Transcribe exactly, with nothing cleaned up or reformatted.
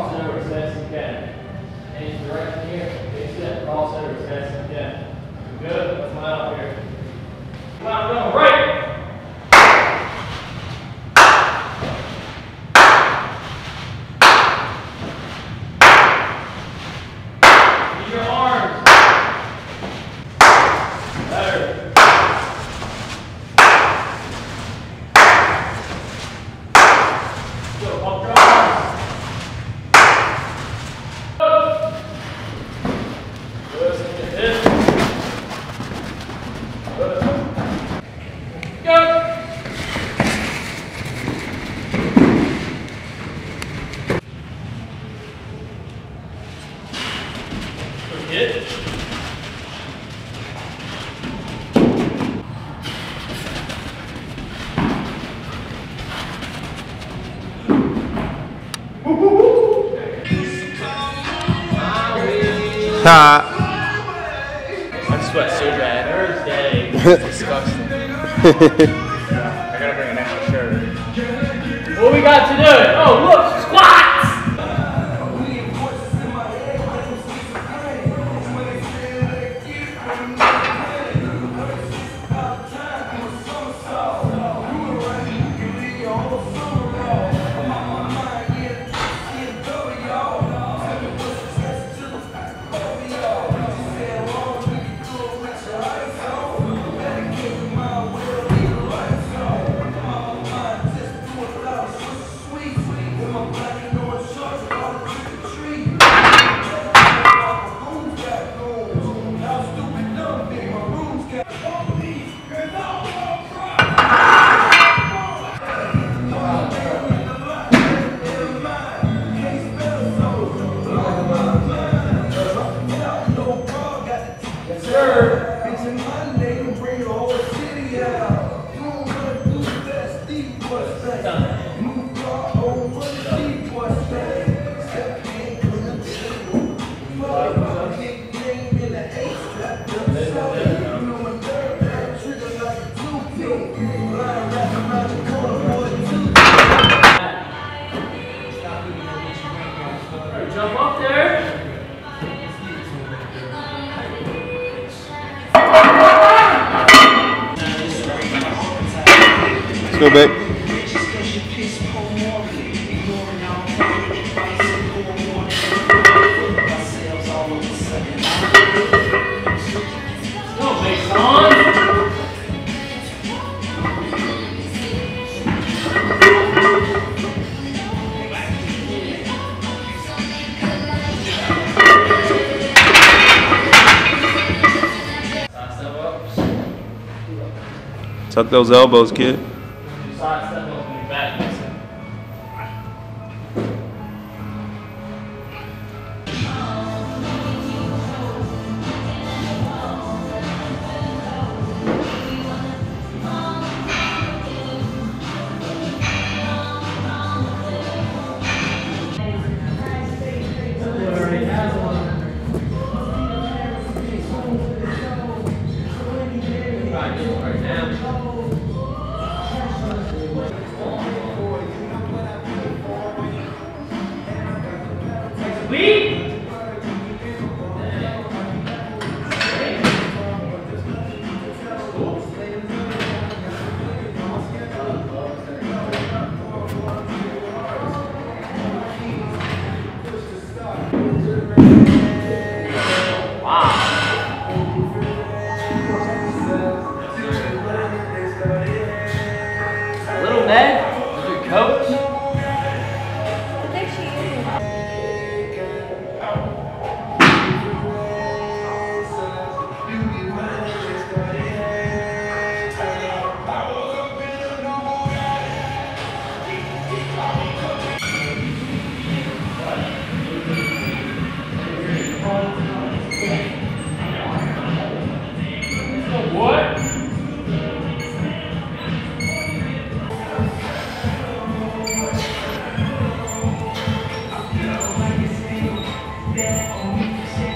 cross it over as fast as you can. Hands direction here. Big step. Cross it over as fast as you can. Good. Let's come out here. Come out, going right. Use your arms. Better. Go, pump your arms. Good. Good. Get this. Good. Go. Good hit. Ha! I sweat so bad. Thursday. It's disgusting. I gotta bring an extra shirt. What we got to do? Oh, look! Squats! Jump up there. Let's go, babe. Go, big son. Tuck those elbows, kid. Side step up in your back. Right now. that on me.